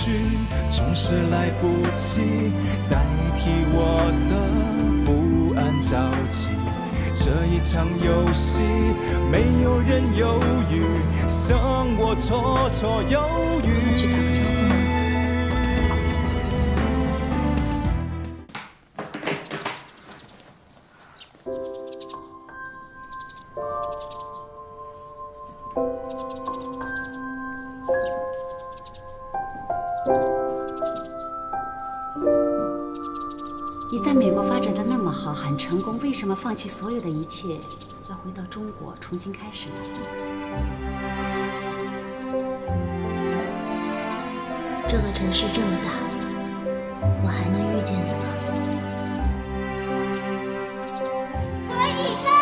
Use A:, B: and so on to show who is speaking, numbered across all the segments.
A: 去，总是来不及代替我的不安着急。这一场游戏，没有人犹豫，剩我绰绰有余。
B: 去打个招呼吗？你在美国发展的那么好，很成功，为什么放弃所有的一切，要回到中国重新开始呢？
C: 这个城市这么大，我还能遇见你吗？何以琛，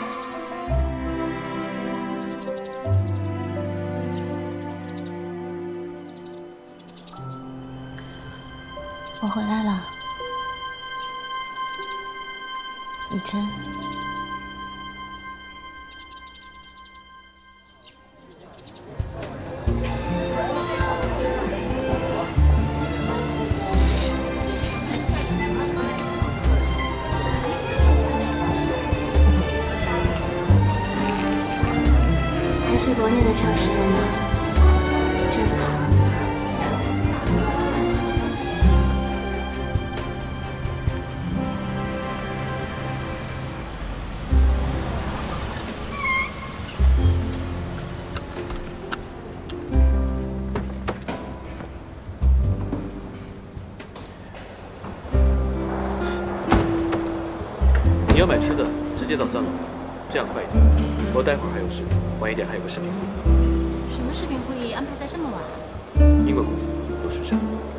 C: 我回来了。以琛，还是国内的城市人呢，真好。
D: 你要买吃的，直接到3楼，这样快一点。我待会儿还有事，晚一点还有个视频会议。
B: 什么视频会议安排在这么晚？
D: 英国公司有时差。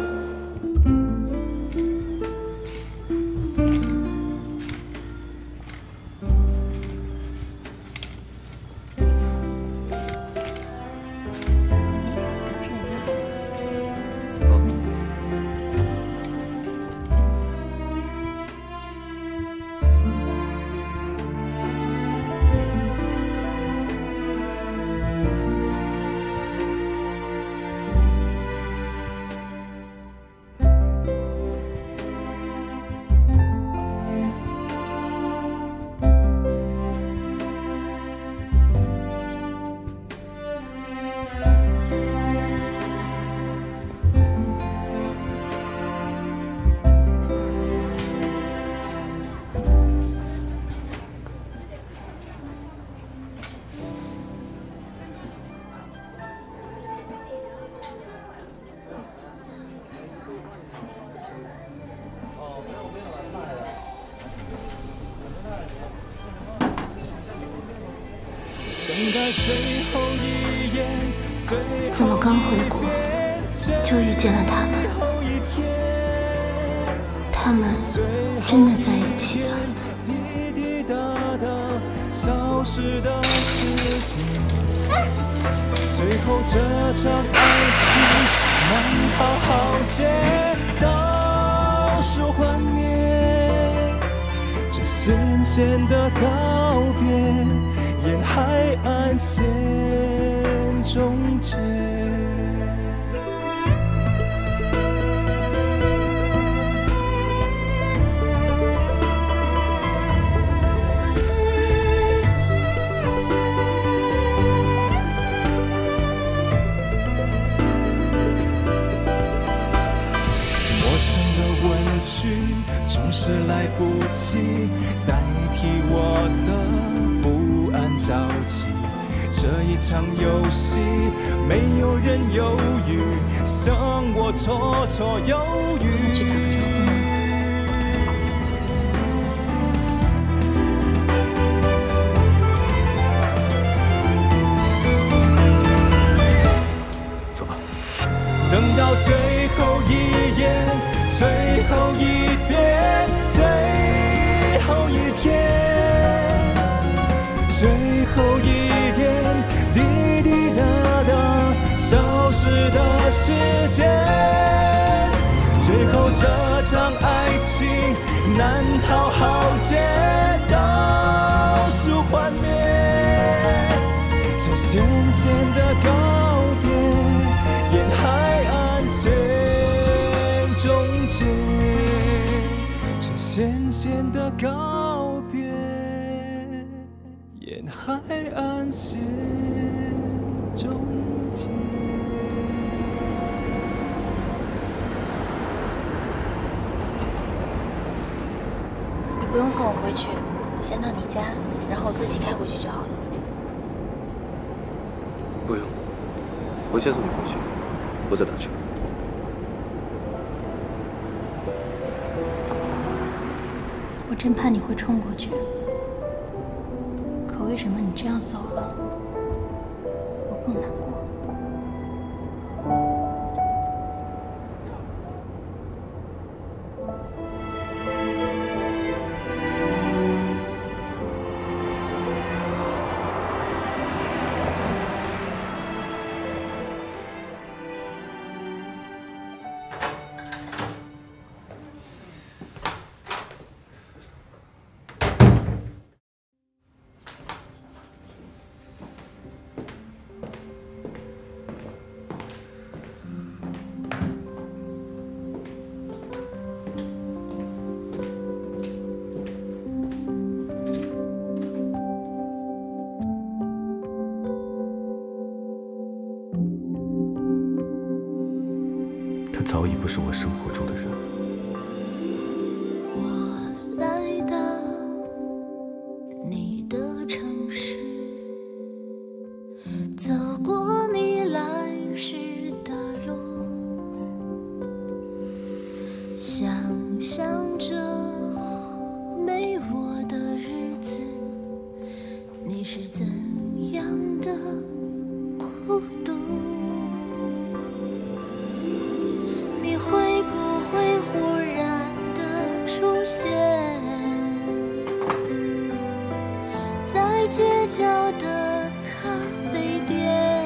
C: 怎么刚回国就遇见了他们？他们真的在一起了。
A: 最后这场爱情难好好结，倒数幻灭，这咸咸的告别，沿海岸线终结。总是来不及代替我的不安着急，这一场游戏没有人犹豫，剩我绰绰有余。
B: 去打个招呼吗？
D: 走吧。
A: 等到最后一眼，最后一遍，最后一天，最后一点滴滴答答消失的时间，最后这场爱情难讨好结，倒数幻灭，这咸咸的告别，沿海岸线。 浅浅的告别，沿海岸线终结。
E: 你不用送我回去，先到你家，然后我自己开回去就好了。
D: 不用，我先送你回去，我再打车。
E: 我真怕你会冲过去，可为什么你这样走了，我更难过？
D: 他早已不是我生活中的人。
C: 我来到你的城市，走过你来时的路，想象着没我的日子，你是怎样的孤独？ 会不会忽然的出现在街角的咖啡店？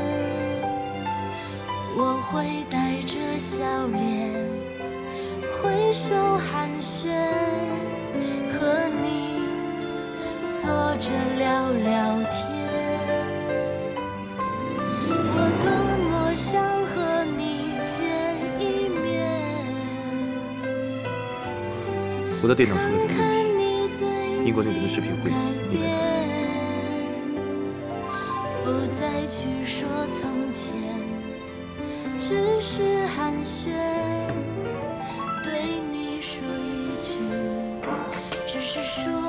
C: 我会带着笑脸挥手寒暄，和你坐着聊聊天。我多么想和你见一面。
D: 我的电脑出了点问题，英国那边的视频会议你得看。
C: 不再去说从前，只是寒暄，对你说一句，只是说。